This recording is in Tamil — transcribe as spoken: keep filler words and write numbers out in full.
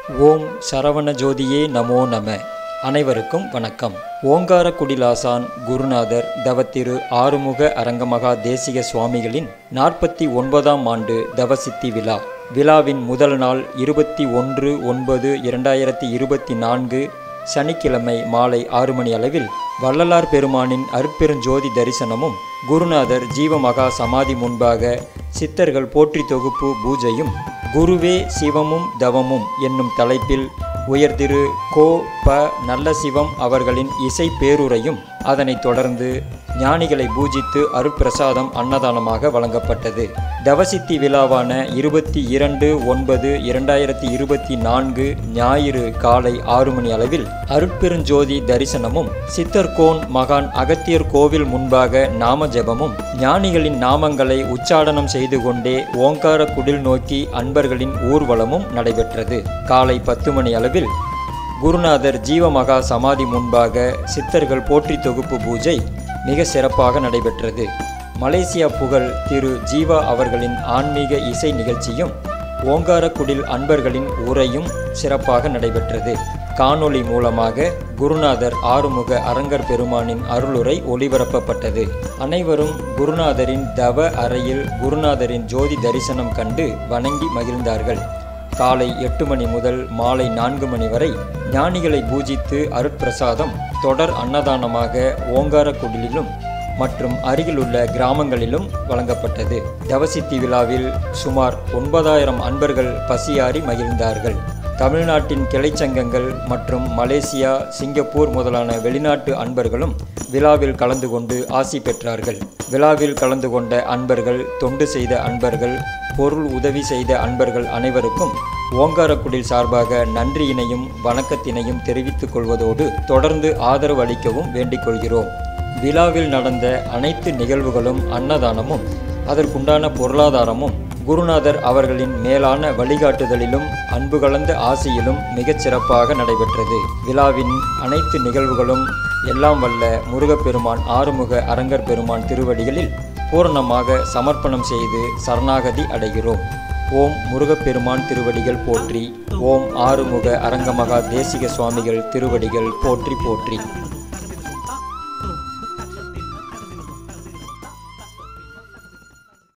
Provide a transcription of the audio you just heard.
ஓம் சரவண ஜோதியே நமோ நம. அனைவருக்கும் வணக்கம். ஓங்கார குடிலாசான் குருநாதர் தவத்திரு ஆறுமுக அரங்கமகா தேசிக சுவாமிகளின் நாற்பத்தி ஒன்பதாம் ஆண்டு தவசித்தி விழா. விழாவின் முதல் நாள் இருபத்தி ஒன்று ஒன்பது இரண்டாயிரத்தி இருபத்தி நான்கு சனிக்கிழமை மாலை ஆறு மணி அளவில் வள்ளலார் பெருமானின் அருட்பெருஞ்சோதி தரிசனமும் குருநாதர் ஜீவமகா சமாதி முன்பாக சித்தர்கள் போற்றி தொகுப்பு பூஜையும் குருவே சிவமும் தவமும் என்னும் தலைப்பில் உயர்திரு கோ ப நல்லசிவம் அவர்களின் இசை பேருரையும் அதனைத் தொடர்ந்து ஞானிகளை பூஜித்து அருட்பிரசாதம் அன்னதானமாக வழங்கப்பட்டது. தவசித்தி விழாவான இருபத்தி இரண்டு ஒன்பது இரண்டாயிரத்தி இருபத்தி நான்கு ஞாயிறு காலை ஆறு மணி அளவில் அருட்பெருஞ்சோதி தரிசனமும் சித்தர்கோன் மகான் அகத்தியர் கோவில் முன்பாக நாம ஜெபமும் ஞானிகளின் நாமங்களை உச்சாடனம் செய்து கொண்டே ஓங்கார குடில் நோக்கி அன்பர்களின் ஊர்வலமும் நடைபெற்றது. காலை பத்து மணி அளவில் குருநாதர் ஜீவமகா சமாதி முன்பாக சித்தர்கள் போற்றி தொகுப்பு பூஜை மிக சிறப்பாக நடைபெற்றது. மலேசியா புகழ் திரு ஜீவா அவர்களின் ஆன்மீக இசை நிகழ்ச்சியும் ஓங்கார குடில் அன்பர்களின் உரையும் சிறப்பாக நடைபெற்றது. காணொளி மூலமாக குருநாதர் ஆறுமுக அரங்கர் பெருமானின் அருளுரை ஒளிபரப்பப்பட்டது. அனைவரும் குருநாதரின் தவ அறையில் குருநாதரின் ஜோதி தரிசனம் கண்டு வணங்கி மகிழ்ந்தார்கள். காலை எட்டு மணி முதல் மாலை நான்கு மணி வரை ஞானிகளை பூஜித்து அருட்பிரசாதம் தொடர் அன்னதானமாக ஓங்கார குடிலிலும் மற்றும் அருகிலுள்ள கிராமங்களிலும் வழங்கப்பட்டது. தவசித்தி விழாவில் சுமார் ஒன்பதாயிரம் அன்பர்கள் பசியாறி மகிழ்ந்தார்கள். தமிழ்நாட்டின் கிளைச்சங்கங்கள் மற்றும் மலேசியா, சிங்கப்பூர் முதலான வெளிநாட்டு அன்பர்களும் விழாவில் கலந்து கொண்டு ஆசி பெற்றார்கள். விழாவில் கலந்து கொண்ட அன்பர்கள், தொண்டு செய்த அன்பர்கள், பொருள் உதவி செய்த அன்பர்கள் அனைவருக்கும் ஓங்காரக்குடில் சார்பாக நன்றியினையும் வணக்கத்தினையும் தெரிவித்துக் கொள்வதோடு தொடர்ந்து ஆதரவு அளிக்கவும் வேண்டிக் கொள்கிறோம். விழாவில் நடந்த அனைத்து நிகழ்வுகளும் அன்னதானமும் அதற்குண்டான பொருளாதாரமும் குருநாதர் அவர்களின் மேலான வழிகாட்டுதலிலும் அன்பு கலந்த ஆசியிலும் மிகச் சிறப்பாக நடைபெற்றது. விழாவின் அனைத்து நிகழ்வுகளும் எல்லாம் வல்ல முருகப்பெருமான் ஆறுமுக அரங்கர் பெருமான் திருவடிகளில் பூரணமாக சமர்ப்பணம் செய்து சரணாகதி அடைகிறோம். ஓம் முருகப்பெருமான் திருவடிகள் போற்றி. ஓம் ஆறுமுக அரங்கமகா தேசிக சுவாமிகள் திருவடிகள் போற்றி போற்றி.